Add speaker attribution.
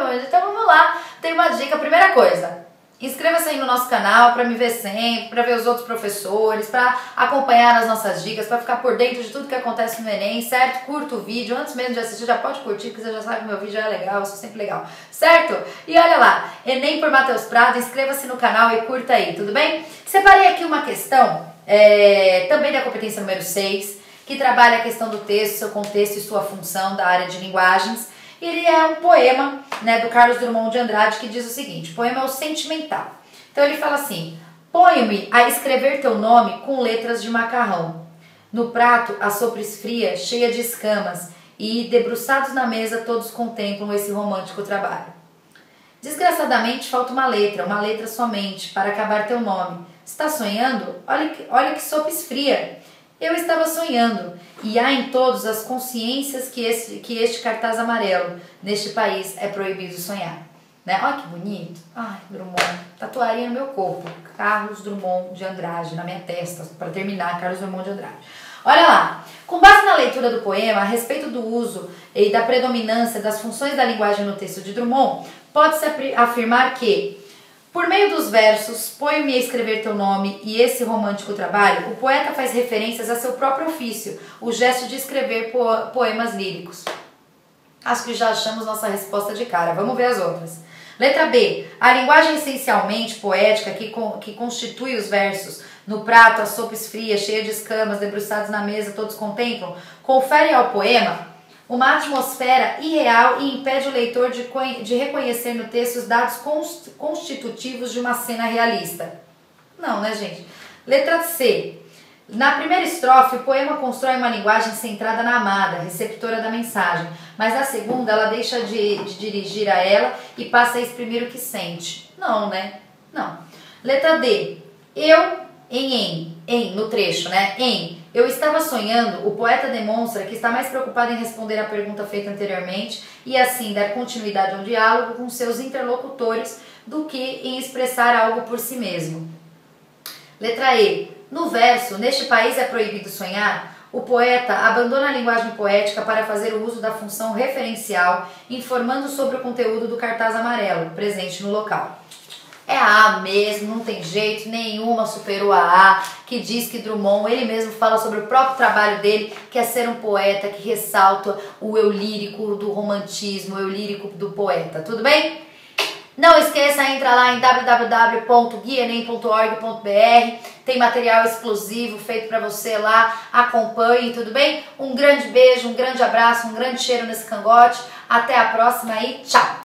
Speaker 1: hoje. Então vamos lá, tem uma dica. Primeira coisa, inscreva-se aí no nosso canal para me ver sempre, para ver os outros professores, para acompanhar as nossas dicas, para ficar por dentro de tudo que acontece no Enem, certo? Curta o vídeo, antes mesmo de assistir já pode curtir, porque você já sabe que meu vídeo é legal, eu sou sempre legal, certo? E olha lá, Enem por Matheus Prado, inscreva-se no canal e curta aí, tudo bem? Separei aqui uma questão, também da competência número 6, que trabalha a questão do texto, seu contexto e sua função da área de linguagens. Ele é um poema, né, do Carlos Drummond de Andrade, que diz o seguinte: o poema é o sentimental. Então ele fala assim: ponho-me a escrever teu nome com letras de macarrão. No prato a sopa esfria, cheia de escamas, e debruçados na mesa todos contemplam esse romântico trabalho. Desgraçadamente falta uma letra somente, para acabar teu nome. Está sonhando? Olha que sopa esfria. Eu estava sonhando, e há em todos as consciências que este cartaz amarelo, neste país é proibido sonhar. Né? Olha que bonito. Ai, Drummond, tatuaria no meu corpo. Carlos Drummond de Andrade, na minha testa, para terminar, Carlos Drummond de Andrade. Olha lá, com base na leitura do poema, a respeito do uso e da predominância das funções da linguagem no texto de Drummond, pode-se afirmar que, por meio dos versos, ponho-me a escrever teu nome e esse romântico trabalho, o poeta faz referências a seu próprio ofício, o gesto de escrever poemas líricos. Acho que já achamos nossa resposta de cara. Vamos ver as outras. Letra B. A linguagem essencialmente poética que constitui os versos, no prato a sopa esfria, cheia de escamas, debruçados na mesa, todos contemplam, confere ao poema uma atmosfera irreal e impede o leitor de reconhecer no texto os dados constitutivos de uma cena realista. Não, né, gente? Letra C. Na primeira estrofe, o poema constrói uma linguagem centrada na amada, receptora da mensagem, mas na segunda ela deixa de dirigir a ela e passa a exprimir o que sente. Não, né? Não. Letra D. No trecho, né? Eu estava sonhando, o poeta demonstra que está mais preocupado em responder à pergunta feita anteriormente e assim dar continuidade ao diálogo com seus interlocutores do que em expressar algo por si mesmo. Letra E. No verso, neste país é proibido sonhar, o poeta abandona a linguagem poética para fazer o uso da função referencial, informando sobre o conteúdo do cartaz amarelo, presente no local. É a A mesmo, não tem jeito, nenhuma superou a A, que diz que Drummond, ele mesmo fala sobre o próprio trabalho dele, que é ser um poeta que ressalta o eu lírico do romantismo, o eu lírico do poeta, tudo bem? Não esqueça, entra lá em www.guienem.org.br, tem material exclusivo feito para você lá, acompanhe, tudo bem? Um grande beijo, um grande abraço, um grande cheiro nesse cangote, até a próxima e tchau!